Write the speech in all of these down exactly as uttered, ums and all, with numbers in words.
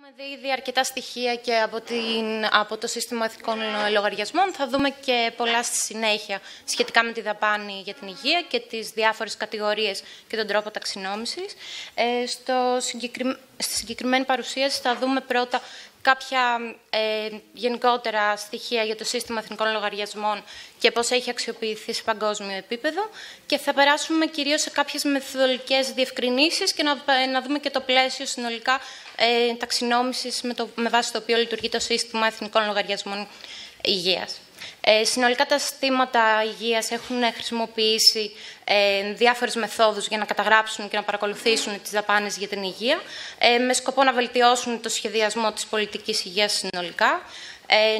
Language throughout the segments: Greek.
δει ήδη αρκετά στοιχεία και από, την, από το σύστημα εθνικών λογαριασμών. Θα δούμε και πολλά στη συνέχεια σχετικά με τη δαπάνη για την υγεία και τις διάφορες κατηγορίες και τον τρόπο ταξινόμησης. Ε, στο συγκεκρι... Στη συγκεκριμένη παρουσίαση θα δούμε πρώτα κάποια ε, γενικότερα στοιχεία για το σύστημα εθνικών λογαριασμών και πώς έχει αξιοποιηθεί σε παγκόσμιο επίπεδο και θα περάσουμε κυρίως σε κάποιες μεθοδολογικές διευκρινήσεις και να, να δούμε και το πλαίσιο συνολικά ε, ταξινόμησης με, το, με βάση το οποίο λειτουργεί το σύστημα εθνικών λογαριασμών υγείας. Ε, συνολικά τα συστήματα υγείας έχουν χρησιμοποιήσει ε, διάφορες μεθόδους για να καταγράψουν και να παρακολουθήσουν τις δαπάνες για την υγεία ε, με σκοπό να βελτιώσουν το σχεδιασμό της πολιτικής υγείας συνολικά, ε,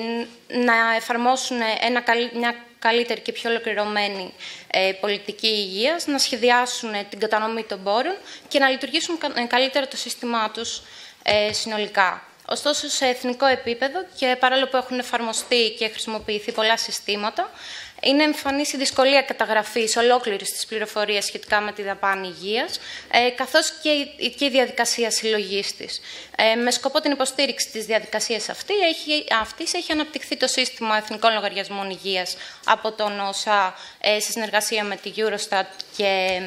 να εφαρμόσουν ένα, μια καλύτερη και πιο ολοκληρωμένη ε, πολιτική υγείας, να σχεδιάσουν ε, την κατανομή των πόρων και να λειτουργήσουν καλύτερα το σύστημά τους ε, συνολικά. Ωστόσο, σε εθνικό επίπεδο και παρόλο που έχουν εφαρμοστεί και χρησιμοποιηθεί πολλά συστήματα, είναι εμφανής η δυσκολία καταγραφής ολόκληρης της πληροφορίας σχετικά με τη δαπάνη υγείας, ε, καθώς και η, και η διαδικασία συλλογής της. Ε, με σκοπό την υποστήριξη της διαδικασίας αυτή, έχει, αυτής έχει αναπτυχθεί το σύστημα εθνικών λογαριασμών υγείας από τον ΟΣΑ ε, σε συνεργασία με τη Eurostat και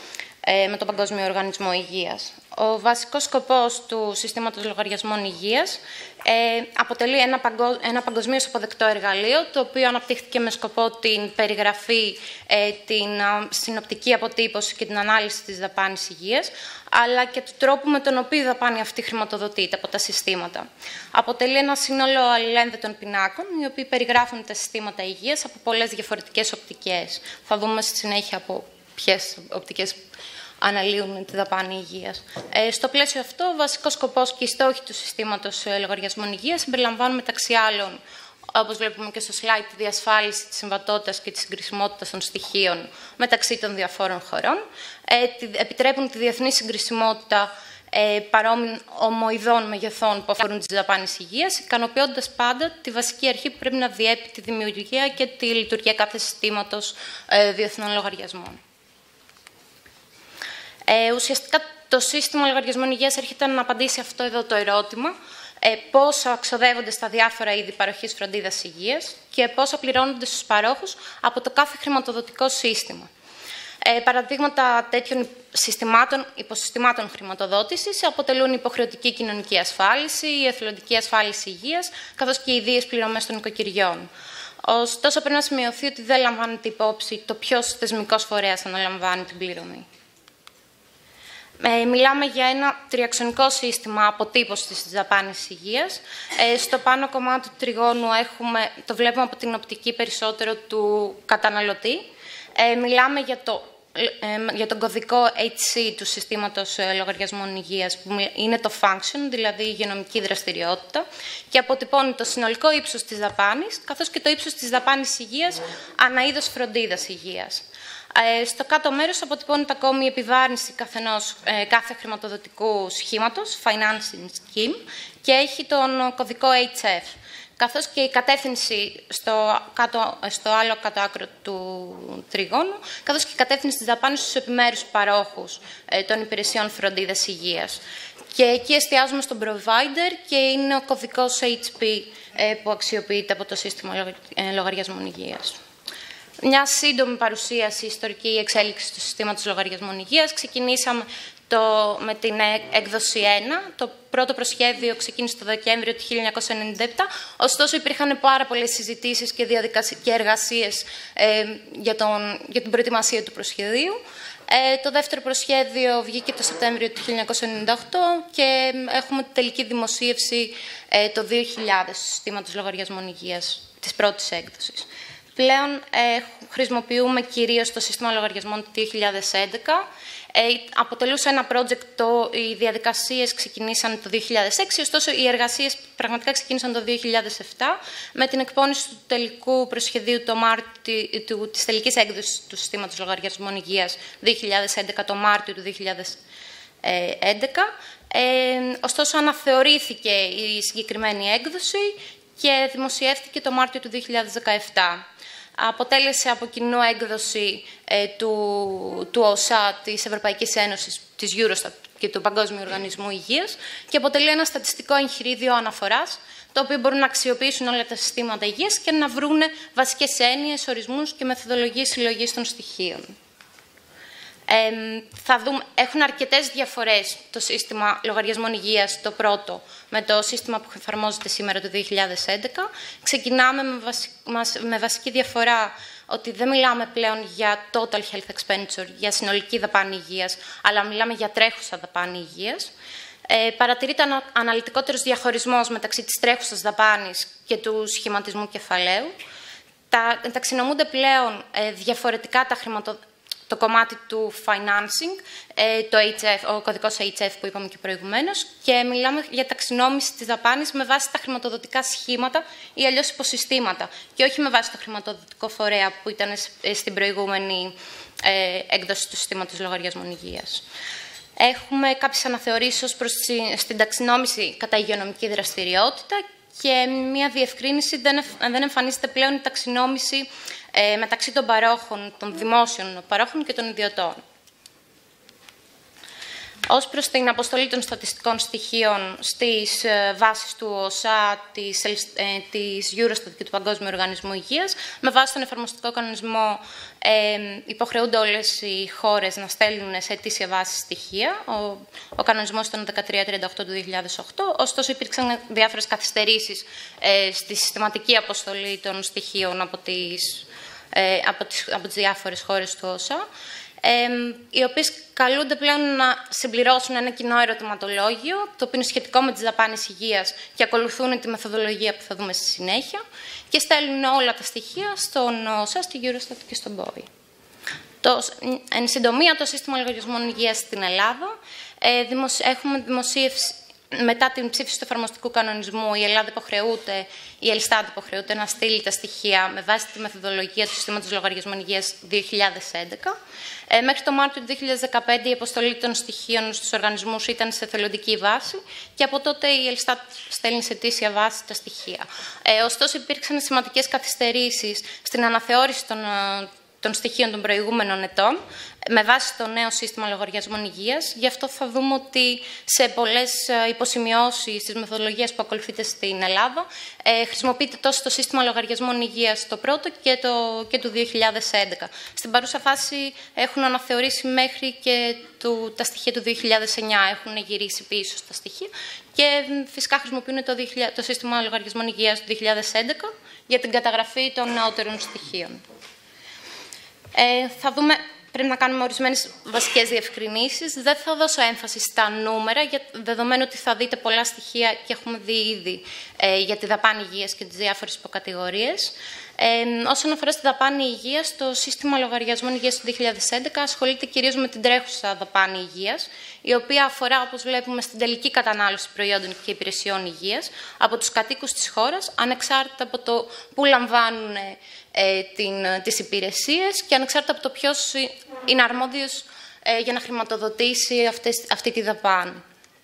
ε, με τον Παγκόσμιο Οργανισμό Υγείας. Ο βασικός σκοπός του συστήματος λογαριασμών υγείας ε, αποτελεί ένα, παγκο... ένα παγκοσμίως αποδεκτό εργαλείο, το οποίο αναπτύχθηκε με σκοπό την περιγραφή, ε, την α, συνοπτική αποτύπωση και την ανάλυση της δαπάνης υγείας, αλλά και του τρόπου με τον οποίο η δαπάνη αυτή χρηματοδοτείται από τα συστήματα. Αποτελεί ένα σύνολο αλληλένδετων πινάκων, οι οποίοι περιγράφουν τα συστήματα υγείας από πολλές διαφορετικές οπτικές. Θα δούμε στη συνέχεια από ποιες οπτικές αναλύουν τη δαπάνη υγείας. Ε, στο πλαίσιο αυτό, ο βασικός σκοπός και οι στόχοι του συστήματος λογαριασμών υγείας συμπεριλαμβάνουν μεταξύ άλλων, όπως βλέπουμε και στο slide, τη διασφάλιση της συμβατότητας και της συγκρισιμότητας των στοιχείων μεταξύ των διαφόρων χωρών, ε, επιτρέπουν τη διεθνή συγκρισιμότητα ε, παρόμοιων ομοειδών μεγεθών που αφορούν τις δαπάνες υγείας, ικανοποιώντας πάντα τη βασική αρχή που πρέπει να διέπει τη δημιουργία και τη λειτουργία κάθε συστήματος ε, διεθνών λογαριασμών. Ε, ουσιαστικά το σύστημα λογαριασμών υγείας έρχεται να απαντήσει αυτό εδώ το ερώτημα, ε, πόσα ξοδεύονται στα διάφορα είδη παροχής φροντίδας υγείας και πόσα πληρώνονται στους παρόχους από το κάθε χρηματοδοτικό σύστημα. Ε, παραδείγματα τέτοιων συστημάτων, υποσυστημάτων χρηματοδότησης αποτελούν υποχρεωτική κοινωνική ασφάλιση, η εθελοντική ασφάλιση υγείας, καθώς και οι ιδίες πληρωμές των οικοκυριών. Ωστόσο, πρέπει να σημειωθεί ότι δεν λαμβάνεται υπόψη το ποιος θεσμικός φορέας αναλαμβάνει την πληρωμή. Ε, μιλάμε για ένα τριαξονικό σύστημα αποτύπωσης της δαπάνης υγείας. Ε, στο πάνω κομμάτι του τριγώνου έχουμε, το βλέπουμε από την οπτική περισσότερο του καταναλωτή. Ε, μιλάμε για, το, ε, για τον κωδικό έιτς σι του συστήματος ε, λογαριασμών υγείας, που είναι το function, δηλαδή η υγειονομική δραστηριότητα, και αποτυπώνει το συνολικό ύψος της δαπάνης, καθώς και το ύψος της δαπάνης υγείας ανά είδος φροντίδας υγείας. Ε, στο κάτω μέρος αποτυπώνεται ακόμη η επιβάρυνση καθενός, ε, κάθε χρηματοδοτικού σχήματος, financing scheme, και έχει τον κωδικό έιτς εφ, καθώς και η κατεύθυνση στο, κάτω, στο άλλο κάτω άκρο του τριγώνου, καθώς και η κατεύθυνση της δαπάνης στους επιμέρους παρόχους ε, των υπηρεσιών φροντίδας υγείας. Και εκεί εστιάζουμε στον provider και είναι ο κωδικός έιτς πι ε, που αξιοποιείται από το σύστημα λογαριασμών υγείας. Μια σύντομη παρουσίαση ιστορική εξέλιξη του συστήματος λογαριασμών υγείας. Ξεκινήσαμε το, με την έκδοση ένα. Το πρώτο προσχέδιο ξεκίνησε το Δεκέμβριο του χίλια εννιακόσια ενενήντα επτά. Ωστόσο, υπήρχαν πάρα πολλές συζητήσεις και, και εργασίες ε, για, τον, για την προετοιμασία του προσχεδίου. Ε, το δεύτερο προσχέδιο βγήκε το Σεπτέμβριο του χίλια εννιακόσια ενενήντα οκτώ και έχουμε τη τελική δημοσίευση ε, το δύο χιλιάδες του συστήματος λογαριασμών υγείας της πρώτης έκδοσης. Πλέον ε, χρησιμοποιούμε κυρίως το σύστημα λογαριασμών του δύο χιλιάδες έντεκα. Ε, αποτελούσε ένα project, το, οι διαδικασίες ξεκινήσαν το δύο χιλιάδες έξι, ωστόσο οι εργασίες πραγματικά ξεκίνησαν το δύο χιλιάδες επτά με την εκπόνηση του τελικού προσχεδίου το Μάρτι, του, της τελικής έκδοσης του συστήματος λογαριασμών υγείας δύο χιλιάδες έντεκα το Μάρτιο του δύο χιλιάδες έντεκα. Ε, ωστόσο αναθεωρήθηκε η συγκεκριμένη έκδοση και δημοσιεύτηκε το Μάρτιο του δύο χιλιάδες δεκαεπτά. Αποτέλεσε από κοινού έκδοση ε, του, του ΟΣΑ, της Ευρωπαϊκής Ένωσης, της Eurostat και του Παγκόσμιου Οργανισμού Υγείας και αποτελεί ένα στατιστικό εγχειρίδιο αναφοράς, το οποίο μπορούν να αξιοποιήσουν όλα τα συστήματα υγείας και να βρουν βασικές έννοιες, ορισμούς και μεθοδολογίες συλλογής των στοιχείων. Ε, θα δούμε, έχουν αρκετές διαφορές το σύστημα λογαριασμών υγείας, το πρώτο, με το σύστημα που εφαρμόζεται σήμερα το δύο χιλιάδες έντεκα. Ξεκινάμε με, βασι, με βασική διαφορά ότι δεν μιλάμε πλέον για total health expenditure, για συνολική δαπάνη υγείας, αλλά μιλάμε για τρέχουσα δαπάνη υγείας. Ε, παρατηρείται ανα, αναλυτικότερος διαχωρισμός μεταξύ της τρέχουσας δαπάνης και του σχηματισμού κεφαλαίου. Τα, ταξινομούνται πλέον ε, διαφορετικά τα χρηματοδοτικά, το κομμάτι του financing, το έιτς εφ, ο κωδικός έιτς εφ που είπαμε και προηγουμένως, και μιλάμε για ταξινόμηση της δαπάνης με βάση τα χρηματοδοτικά σχήματα ή αλλιώς υποσυστήματα, και όχι με βάση το χρηματοδοτικό φορέα που ήταν στην προηγούμενη έκδοση του συστήματος λογαριασμών υγείας. Έχουμε κάποιες αναθεωρήσεις ως προς την ταξινόμηση κατά υγειονομική δραστηριότητα και μια διευκρίνηση, δεν εμφανίζεται πλέον η ταξινόμηση ε, μεταξύ των παρόχων, των δημόσιων παρόχων και των ιδιωτών. Ως προς την αποστολή των στατιστικών στοιχείων στις ε, βάσεις του ΟΣΑ, της, ε, της Eurostat και του Παγκόσμιου Οργανισμού Υγείας, με βάση τον εφαρμοστικό κανονισμό ε, υποχρεούνται όλες οι χώρες να στέλνουν σε αιτήσια βάση στοιχεία. Ο, ο κανονισμός ήταν δεκατρία τριάντα οκτώ του δύο χιλιάδες οκτώ, ωστόσο υπήρξαν διάφορες καθυστερήσεις ε, στη συστηματική αποστολή των στοιχείων από τις, ε, από τις, από τις διάφορες χώρες του ΟΣΑ, Ε, οι οποίες καλούνται πλέον να συμπληρώσουν ένα κοινό ερωτηματολόγιο, το οποίο είναι σχετικό με τις δαπάνες υγείας και ακολουθούν τη μεθοδολογία που θα δούμε στη συνέχεια, και στέλνουν όλα τα στοιχεία στον ΟΣΑ, στη Eurostat και στον μπόι. Το, εν συντομία, το σύστημα λογαριασμών υγείας στην Ελλάδα, ε, δημοσι... έχουμε δημοσίευση. Μετά την ψήφιση του εφαρμοστικού κανονισμού, η Ελλάδα υποχρεούται, η Ελστάτ υποχρεούται να στείλει τα στοιχεία με βάση τη μεθοδολογία του Συστήματος Λογαριασμών Υγείας δύο χιλιάδες έντεκα. Ε, μέχρι το Μάρτιο του δύο χιλιάδες δεκαπέντε η αποστολή των στοιχείων στους οργανισμούς ήταν σε εθελοντική βάση και από τότε η Ελστάτ στέλνει σε αιτήσια βάση τα στοιχεία. Ε, ωστόσο, υπήρξαν σημαντικές καθυστερήσεις στην αναθεώρηση των των στοιχείων των προηγούμενων ετών, με βάση το νέο σύστημα λογαριασμών υγείας. Γι' αυτό θα δούμε ότι σε πολλές υποσημειώσεις της μεθοδολογίας που ακολουθείται στην Ελλάδα ε, χρησιμοποιείται τόσο το σύστημα λογαριασμών υγείας το πρώτο και, το, και του δύο χιλιάδες έντεκα. Στην παρούσα φάση έχουν αναθεωρήσει μέχρι και του, τα στοιχεία του δύο χιλιάδες εννιά, έχουν γυρίσει πίσω στα στοιχεία και φυσικά χρησιμοποιούν το, το σύστημα λογαριασμών υγείας του δύο χιλιάδες έντεκα για την καταγραφή των νεότερων στοιχείων. Ε, θα δούμε, πρέπει να κάνουμε ορισμένες βασικές διευκρινήσεις. Δεν θα δώσω έμφαση στα νούμερα, για, δεδομένου ότι θα δείτε πολλά στοιχεία και έχουμε δει ήδη ε, για τη δαπάνη υγείας και τις διάφορες υποκατηγορίες. Ε, όσον αφορά στη δαπάνη υγείας, το σύστημα λογαριασμών υγείας του δύο χιλιάδες έντεκα ασχολείται κυρίως με την τρέχουσα δαπάνη υγείας, η οποία αφορά, όπως βλέπουμε, στην τελική κατανάλωση προϊόντων και υπηρεσιών υγείας από τους κατοίκους της χώρας, ανεξάρτητα από το πού λαμβάνουν ε, την, τις υπηρεσίες και ανεξάρτητα από το ποιος είναι αρμόδιος ε, για να χρηματοδοτήσει αυτές, αυτή τη δαπάνη.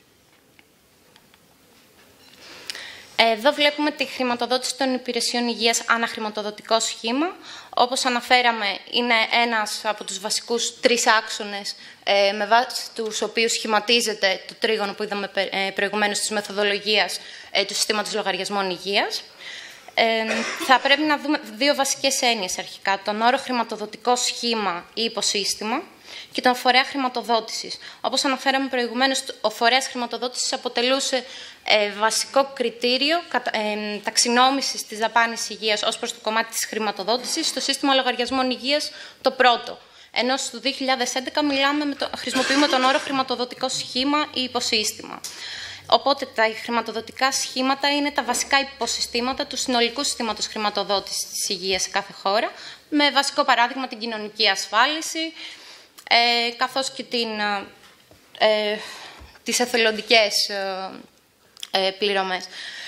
Εδώ βλέπουμε τη χρηματοδότηση των υπηρεσιών υγείας αναχρηματοδοτικό σχήμα. Όπως αναφέραμε, είναι ένας από τους βασικούς τρεις άξονες ε, με βάση τους οποίους σχηματίζεται το τρίγωνο που είδαμε ε, προηγουμένως της μεθοδολογίας ε, του συστήματος λογαριασμών υγείας. Ε, θα πρέπει να δούμε δύο βασικές έννοιες αρχικά. Τον όρο χρηματοδοτικό σχήμα ή υποσύστημα και τον φορέα χρηματοδότησης. Όπως αναφέραμε προηγουμένως, ο φορέας χρηματοδότησης αποτελούσε ε, βασικό κριτήριο ε, ταξινόμησης της δαπάνης υγείας ως προς το κομμάτι της χρηματοδότησης στο σύστημα λογαριασμών υγείας το πρώτο. Ενώ στο δύο χιλιάδες έντεκα μιλάμε με το, χρησιμοποιούμε τον όρο χρηματοδοτικό σχήμα ή υποσύστημα. Οπότε τα χρηματοδοτικά σχήματα είναι τα βασικά υποσυστήματα του συνολικού συστήματος χρηματοδότησης της υγείας σε κάθε χώρα, με βασικό παράδειγμα την κοινωνική ασφάλιση, Ε, καθώς και την, ε, τις εθελοντικές ε, ε, πληρωμές.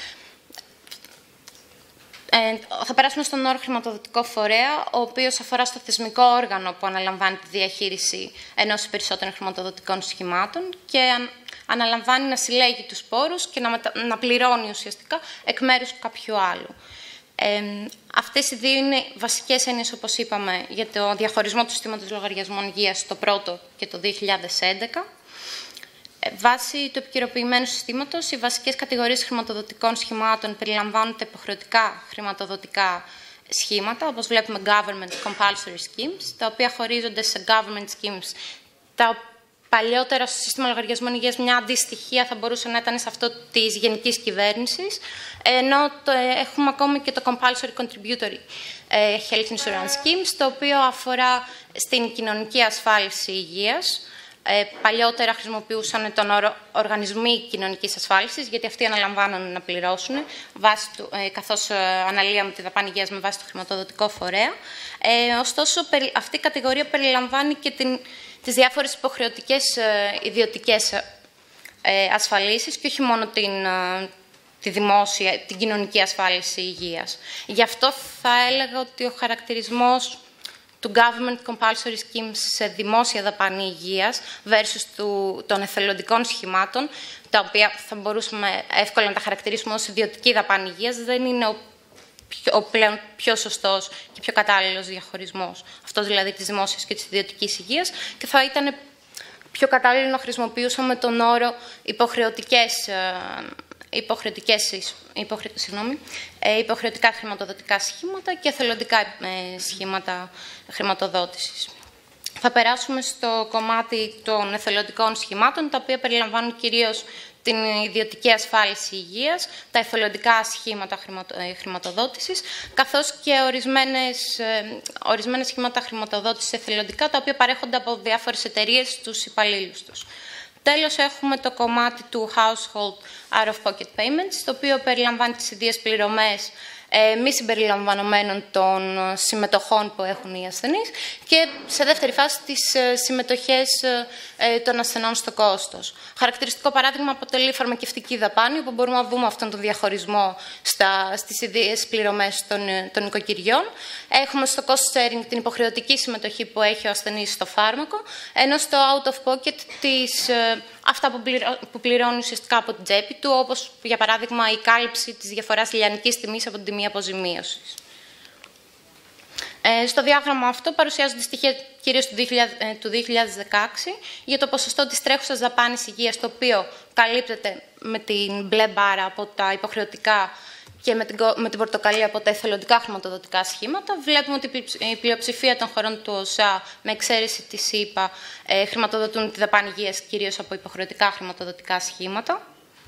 Ε, θα περάσουμε στον όρο χρηματοδοτικό φορέα, ο οποίος αφορά στο θεσμικό όργανο που αναλαμβάνει τη διαχείριση ενός ή περισσότερων χρηματοδοτικών σχημάτων και αν, αναλαμβάνει να συλλέγει τους πόρους και να, μετα, να πληρώνει ουσιαστικά εκ μέρους κάποιου άλλου. Ε, αυτές οι δύο είναι βασικές έννοιες, όπως είπαμε, για το διαχωρισμό του συστήματος λογαριασμών υγείας το πρώτο και το δύο χιλιάδες έντεκα. Βάσει του επικαιροποιημένου συστήματος, οι βασικές κατηγορίες χρηματοδοτικών σχημάτων περιλαμβάνουν τα υποχρεωτικά χρηματοδοτικά σχήματα, όπως βλέπουμε Government Compulsory Schemes, τα οποία χωρίζονται σε Government Schemes, τα παλιότερα στο σύστημα λογαριασμών υγείας μια αντιστοιχία θα μπορούσε να ήταν σε αυτό της γενικής κυβέρνησης, ενώ το, έχουμε ακόμη και το Compulsory Contributory Health Insurance Schemes, το οποίο αφορά στην κοινωνική ασφάλιση υγείας. Ε, παλιότερα χρησιμοποιούσαν τον όρο οργανισμοί κοινωνικής ασφάλισης, γιατί αυτοί αναλαμβάνουν να πληρώσουν, βάση του, ε, καθώς ε, αναλύαμε τη δαπάνη υγείας με βάση το χρηματοδοτικό φορέα. Ε, ωστόσο, περι, αυτή η κατηγορία περιλαμβάνει και την, τις διάφορες υποχρεωτικές ε, ιδιωτικές ε, ασφαλίσεις και όχι μόνο την, ε, τη δημόσια, την κοινωνική ασφάλιση υγείας. Γι' αυτό θα έλεγα ότι ο χαρακτηρισμός του Government Compulsory Schemes σε δημόσια δαπάνη υγείας versus του, των εθελοντικών σχημάτων, τα οποία θα μπορούσαμε εύκολα να τα χαρακτηρίσουμε ως ιδιωτική δαπάνη υγείας, δεν είναι ο, πιο, ο πλέον πιο σωστός και πιο κατάλληλος διαχωρισμός. Αυτός δηλαδή της δημόσιας και της ιδιωτικής υγείας, και θα ήταν πιο κατάλληλο να χρησιμοποιούσαμε τον όρο υποχρεωτικές Υποχρεωτικές, υποχρε... συγγνώμη, ε, υποχρεωτικά χρηματοδοτικά σχήματα και εθελοντικά ε, σχήματα χρηματοδότησης. Θα περάσουμε στο κομμάτι των εθελοντικών σχημάτων, τα οποία περιλαμβάνουν κυρίως την ιδιωτική ασφάλιση υγείας, τα εθελοντικά σχήματα χρηματοδότησης, καθώς και ορισμένες, ε, ορισμένες σχήματα χρηματοδότησης εθελοντικά, τα οποία παρέχονται από διάφορες εταιρείες στους υπαλλήλους τους. Τέλος, έχουμε το κομμάτι του Household Out-of-Pocket Payments, το οποίο περιλαμβάνει τις ιδίες πληρωμές ε, μη συμπεριλαμβανομένων των συμμετοχών που έχουν οι ασθενείς και σε δεύτερη φάση τις ε, συμμετοχές ε, των ασθενών στο κόστος. Χαρακτηριστικό παράδειγμα αποτελεί η φαρμακευτική δαπάνη, όπου μπορούμε να δούμε αυτόν τον διαχωρισμό στα, στις ιδίες πληρωμές των, των οικοκυριών. Έχουμε στο cost sharing την υποχρεωτική συμμετοχή που έχει ο ασθενής στο φάρμακο, ενώ στο out-of-pocket τις, ε, αυτά που, πληρω, που πληρώνει ουσιαστικά από την τσέπη του, όπως για παράδειγμα η κάλυψη της διαφοράς λιανικής τιμής από την τιμή αποζημίωσης. Ε, στο διάγραμμα αυτό παρουσιάζονται στοιχεία κυρίως του, του δύο χιλιάδες δεκαέξι για το ποσοστό της τρέχουσας δαπάνης υγείας, το οποίο καλύπτεται με την μπλε μπάρα από τα υποχρεωτικά και με την, με την πορτοκαλί από τα εθελοντικά χρηματοδοτικά σχήματα. Βλέπουμε ότι η πλειοψηφία των χωρών του ΟΣΑ, με εξαίρεση τη ΣΥΠΑ, ε, χρηματοδοτούν τη δαπάνη υγείας κυρίως από υποχρεωτικά χρηματοδοτικά σχήματα.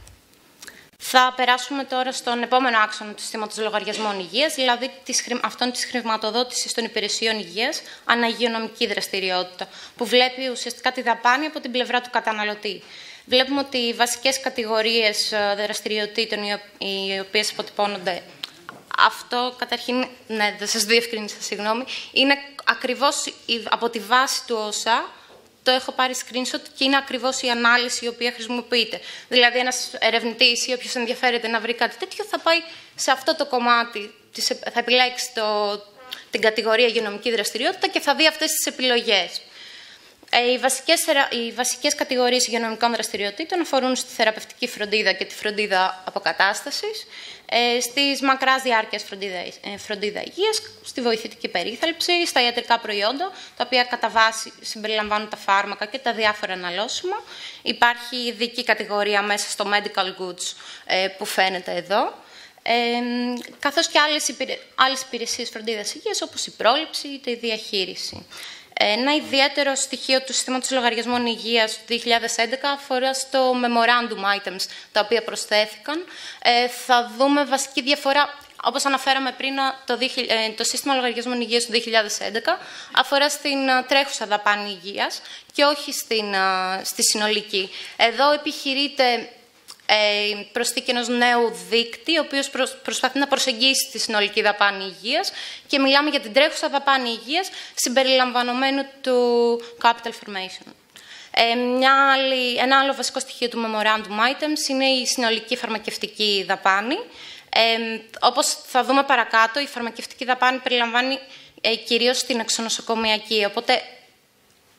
Θα περάσουμε τώρα στον επόμενο άξονα του συστήματος λογαριασμών υγείας, δηλαδή αυτόν της χρηματοδότησης των υπηρεσιών υγείας ανά υγειονομική δραστηριότητα, που βλέπει ουσιαστικά τη δαπάνη από την πλευρά του καταναλωτή. Βλέπουμε ότι οι βασικές κατηγορίες δραστηριοτήτων οι οποίες αποτυπώνονται, αυτό καταρχήν, ναι, δεν σας διευκρίνησα, συγγνώμη, είναι ακριβώς από τη βάση του ΟΣΑ. Το έχω πάρει screenshot και είναι ακριβώς η ανάλυση η οποία χρησιμοποιείται. Δηλαδή, ένας ερευνητής ή όποιος ενδιαφέρεται να βρει κάτι τέτοιο θα πάει σε αυτό το κομμάτι, θα επιλέξει το, την κατηγορία υγειονομική δραστηριότητα και θα δει αυτές τις επιλογές. Οι βασικές, οι βασικές κατηγορίες υγειονομικών δραστηριοτήτων αφορούν στη θεραπευτική φροντίδα και τη φροντίδα αποκατάστασης, στις μακράς διάρκειας φροντίδα, φροντίδα υγείας, στη βοηθητική περίθαλψη, στα ιατρικά προϊόντα, τα οποία κατά βάση συμπεριλαμβάνουν τα φάρμακα και τα διάφορα αναλώσιμα. Υπάρχει ειδική κατηγορία μέσα στο medical goods που φαίνεται εδώ, ε, καθώς και άλλες, υπηρε... άλλες υπηρεσίες φροντίδας υγείας, όπως η πρόληψη ή η διαχείριση. Ένα ιδιαίτερο στοιχείο του συστήματος λογαριασμών υγείας του δύο χιλιάδες έντεκα αφορά στο memorandum items, τα οποία προσθέθηκαν. Ε, θα δούμε βασική διαφορά, όπως αναφέραμε πριν, το, ε, το σύστημα λογαριασμών υγείας του δύο χιλιάδες έντεκα αφορά στην τρέχουσα δαπάνη υγείας και όχι στην, στη συνολική. Εδώ επιχειρείται Ε, προσθήκη ενός νέου δείκτη, ο οποίος προσπαθεί να προσεγγίσει τη συνολική δαπάνη υγείας και μιλάμε για την τρέχουσα δαπάνη υγείας συμπεριλαμβανομένου του capital formation. Ε, μια άλλη, ένα άλλο βασικό στοιχείο του memorandum items είναι η συνολική φαρμακευτική δαπάνη. Ε, όπως θα δούμε παρακάτω, η φαρμακευτική δαπάνη περιλαμβάνει ε, κυρίως την εξονοσοκομιακή, οπότε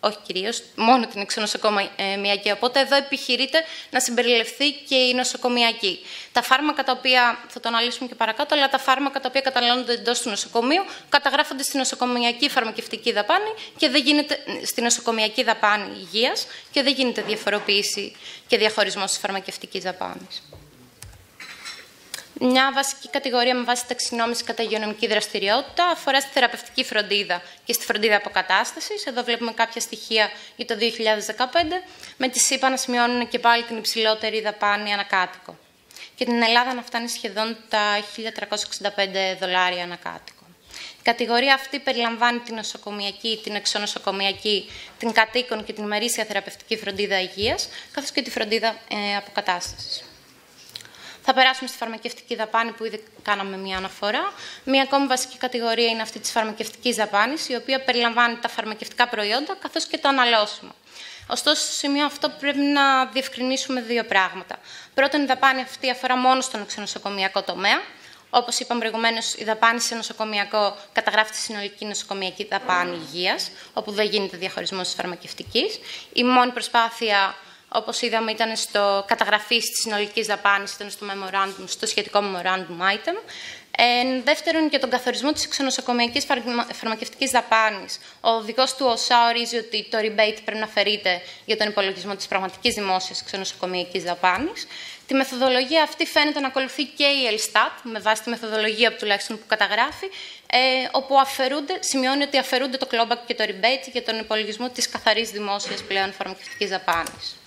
όχι κυρίως, μόνο την εξονοσοκομιακή. Οπότε εδώ επιχειρείται να συμπεριληφθεί και η νοσοκομιακή. Τα φάρμακα τα οποία, θα το αναλύσουμε και παρακάτω, αλλά τα φάρμακα τα οποία καταναλώνονται εντός του νοσοκομείου καταγράφονται στη νοσοκομιακή φαρμακευτική δαπάνη και δεν γίνεται στη νοσοκομιακή δαπάνη υγείας και δεν γίνεται διαφοροποίηση και διαχωρισμός της φαρμακευτικής δαπάνης. Μια βασική κατηγορία με βάση ταξινόμηση κατά υγειονομική δραστηριότητα αφορά στη θεραπευτική φροντίδα και στη φροντίδα αποκατάστασης. Εδώ βλέπουμε κάποια στοιχεία για το δύο χιλιάδες δεκαπέντε, με τη ΣΥΠΑ να σημειώνουν και πάλι την υψηλότερη δαπάνη ανακάτοικο. Και την Ελλάδα να φτάνει σχεδόν τα χίλια τριακόσια εξήντα πέντε δολάρια ανακάτοικο. Η κατηγορία αυτή περιλαμβάνει την νοσοκομιακή, την εξονοσοκομιακή, την κατοίκον και την ημερήσια θεραπευτική φροντίδα υγείας, καθώς και τη φροντίδα ε, αποκατάστασης. Θα περάσουμε στη φαρμακευτική δαπάνη που ήδη κάναμε μία αναφορά. Μία ακόμη βασική κατηγορία είναι αυτή της φαρμακευτικής δαπάνης, η οποία περιλαμβάνει τα φαρμακευτικά προϊόντα καθώς και το αναλώσιμο. Ωστόσο, στο σημείο αυτό πρέπει να διευκρινίσουμε δύο πράγματα. Πρώτον, η δαπάνη αυτή αφορά μόνο στον εξονοσοκομιακό τομέα. Όπως είπαμε προηγουμένως, η δαπάνη σε νοσοκομιακό καταγράφει τη συνολική νοσοκομιακή δαπάνη υγείας, όπου δεν γίνεται διαχωρισμός της φαρμακευτικής. Η μόνη προσπάθεια, όπως είδαμε, ήταν στο καταγραφή της συνολικής δαπάνης, ήταν στο, memorandum, στο σχετικό memorandum item. Ε, δεύτερον, για τον καθορισμό της εξονοσοκομιακής φαρμα... φαρμακευτικής δαπάνης. Ο οδηγός του ΟΣΑ ορίζει ότι το rebate πρέπει να αφαιρείται για τον υπολογισμό της πραγματικής δημόσιας εξονοσοκομιακής δαπάνης. Τη μεθοδολογία αυτή φαίνεται να ακολουθεί και η Ελστάτ, με βάση τη μεθοδολογία που τουλάχιστον που καταγράφει, ε, όπου αφαιρούνται, σημειώνει ότι αφαιρούνται το clawback και το rebate για τον υπολογισμό της καθαρής δημόσιας πλέον φαρμακευτικής δαπάνης.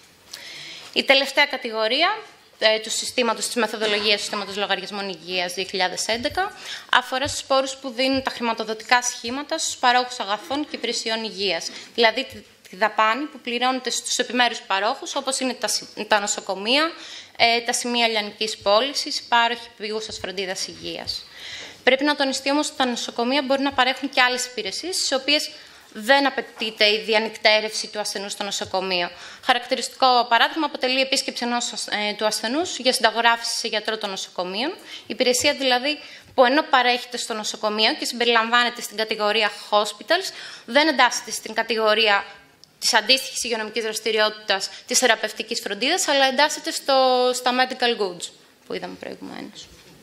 Η τελευταία κατηγορία ε, του συστήματος, της μεθοδολογίας του συστήματος λογαριασμών υγείας δύο χιλιάδες έντεκα αφορά στους πόρους που δίνουν τα χρηματοδοτικά σχήματα στους παρόχους αγαθών και υπηρεσιών υγείας. Δηλαδή τη, τη δαπάνη που πληρώνεται στους επιμέρους παρόχους, όπως είναι τα, τα νοσοκομεία, ε, τα σημεία λιανικής πώλησης, οι πάροχοι επίγουσας φροντίδας υγείας. Πρέπει να τονιστεί όμως ότι τα νοσοκομεία μπορεί να παρέχουν και άλλες υπηρεσίες, στις οποίες δεν απαιτείται η διανυκτέρευση του ασθενού στο νοσοκομείο. Χαρακτηριστικό παράδειγμα αποτελεί η επίσκεψη ενός ε, του ασθενούς για συνταγογράφηση σε γιατρό των νοσοκομείων. Υπηρεσία δηλαδή που ενώ παρέχεται στο νοσοκομείο και συμπεριλαμβάνεται στην κατηγορία hospitals, δεν εντάσσεται στην κατηγορία της αντίστοιχης υγειονομικής δραστηριότητας της θεραπευτικής φροντίδας, αλλά εντάσσεται στο, στα medical goods που είδαμε προηγουμένως.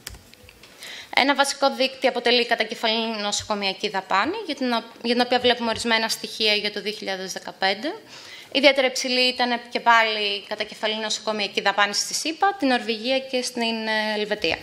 Ένα βασικό δείκτη αποτελεί η κατακεφαλή νοσοκομιακή δαπάνη, για την, για την οποία βλέπουμε ορισμένα στοιχεία για το δύο χιλιάδες δεκαπέντε. Ιδιαίτερα υψηλή ήταν και πάλι η κατακεφαλή νοσοκομιακή δαπάνη στη ΣΥΠΑ, την Νορβηγία και στην Ελβετία.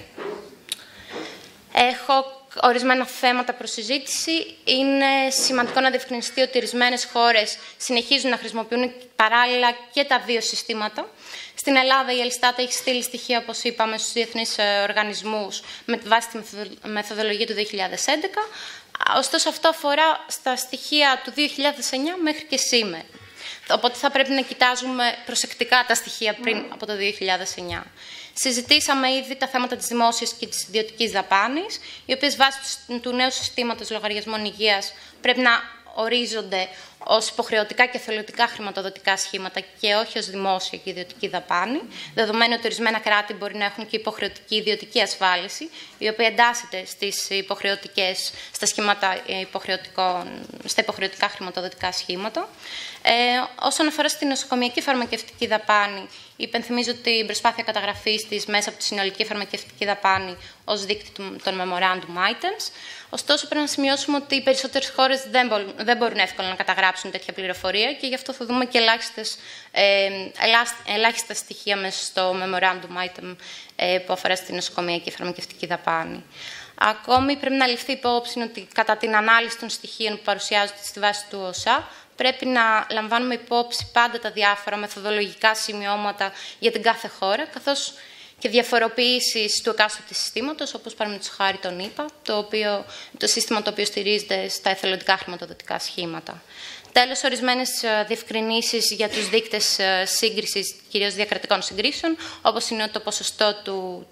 Έχω ορισμένα θέματα προς συζήτηση. Είναι σημαντικό να διευκρινιστεί ότι ορισμένες χώρες συνεχίζουν να χρησιμοποιούν παράλληλα και τα δύο συστήματα. Στην Ελλάδα η Ελστάτ έχει στείλει στοιχεία, όπως είπαμε, στους διεθνείς οργανισμούς με βάση τη μεθοδολογία του δύο χιλιάδες έντεκα. Ωστόσο, αυτό αφορά στα στοιχεία του δύο χιλιάδες εννιά μέχρι και σήμερα. Οπότε θα πρέπει να κοιτάζουμε προσεκτικά τα στοιχεία πριν από το δύο χιλιάδες εννιά. Συζητήσαμε ήδη τα θέματα της δημόσιας και της ιδιωτικής δαπάνης, οι οποίες βάσει του νέου συστήματος λογαριασμών υγείας πρέπει να ορίζονται ως υποχρεωτικά και θελωτικά χρηματοδοτικά σχήματα και όχι ως δημόσια και ιδιωτική δαπάνη, δεδομένου ότι ορισμένα κράτη μπορεί να έχουν και υποχρεωτική ιδιωτική ασφάλιση, η οποία εντάσσεται στις υποχρεωτικές, στα, σχήματα υποχρεωτικών, στα υποχρεωτικά χρηματοδοτικά σχήματα. Ε, όσον αφορά στην νοσοκομιακή φαρμακευτική δαπάνη, υπενθυμίζω ότι η προσπάθεια καταγραφής της μέσα από τη συνολική φαρμακευτική δαπάνη ως δείκτη των memorandum items. Ωστόσο, πρέπει να σημειώσουμε ότι οι περισσότερες χώρες δεν μπορούν, δεν μπορούν εύκολα να καταγράψουν τέτοια πληροφορία και γι' αυτό θα δούμε και ελάχιστες, ε, ελάχιστα στοιχεία μέσα στο memorandum item ε, που αφορά στην νοσοκομιακή φαρμακευτική δαπάνη. Ακόμη, πρέπει να ληφθεί υπόψη ότι κατά την ανάλυση των στοιχείων που παρουσιάζονται στη βάση του ΟΣΑ, πρέπει να λαμβάνουμε υπόψη πάντα τα διάφορα μεθοδολογικά σημειώματα για την κάθε χώρα, καθώς και διαφοροποιήσεις του εκάστοτε συστήματος, όπως παραδείγματος χάρη τον ΙΠΑ, το, οποίο, το σύστημα το οποίο στηρίζεται στα εθελοντικά χρηματοδοτικά σχήματα. Τέλος, ορισμένες διευκρινήσεις για τους δείκτες σύγκρισης, κυρίως διακρατικών συγκρίσεων, όπως είναι το ποσοστό του,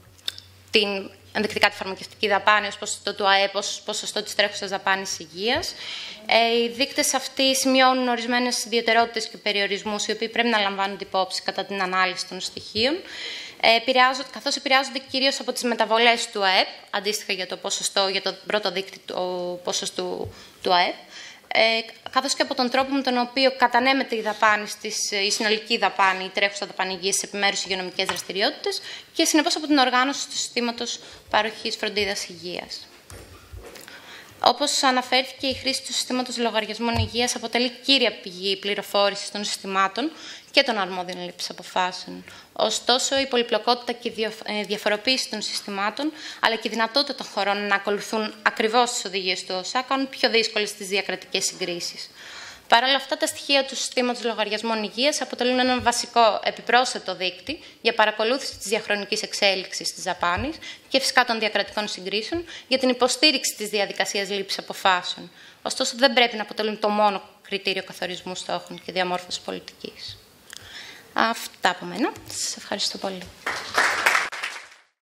την ενδεικτικά τη φαρμακευτική δαπάνη, ως ποσοστό του ΑΕΠ, ως ποσοστό της τρέχουσας δαπάνης υγείας. Ε, οι δείκτες αυτοί σημειώνουν ορισμένες ιδιαιτερότητες και περιορισμούς, οι οποίοι πρέπει να λαμβάνονται υπόψη κατά την ανάλυση των στοιχείων, ε, καθώς επηρεάζονται κυρίως από τις μεταβολές του ΑΕΠ, αντίστοιχα για το, ποσοστό, για το πρώτο δείκτη του ποσοστού του ΑΕΠ, ε, καθώς και από τον τρόπο με τον οποίο κατανέμεται η δαπάνη στις, η συνολική δαπάνη, η τρέχουσα δαπάνη υγείας σε επιμέρους υγειονομικές δραστηριότητες και συνεπώς από την οργάνωση του συστήματος παροχής φροντίδας υγείας. Όπως αναφέρθηκε, η χρήση του συστήματος λογαριασμών υγείας αποτελεί κύρια πηγή πληροφόρησης των συστημάτων και των αρμόδιων λήψης αποφάσεων. Ωστόσο, η πολυπλοκότητα και η διαφοροποίηση των συστημάτων, αλλά και η δυνατότητα των χωρών να ακολουθούν ακριβώς τις οδηγίες του ΟΣΑ, κάνουν πιο δύσκολες τις διακρατικές συγκρίσεις. Παρ' όλα αυτά, τα στοιχεία του συστήματος λογαριασμών υγείας αποτελούν έναν βασικό επιπρόσθετο δείκτη για παρακολούθηση της διαχρονικής εξέλιξης της δαπάνης και φυσικά των διακρατικών συγκρίσεων για την υποστήριξη της διαδικασίας λήψης αποφάσεων. Ωστόσο, δεν πρέπει να αποτελούν το μόνο κριτήριο καθορισμού στόχων και διαμόρφωσης πολιτικής. Αυτά από μένα. Σας ευχαριστώ πολύ.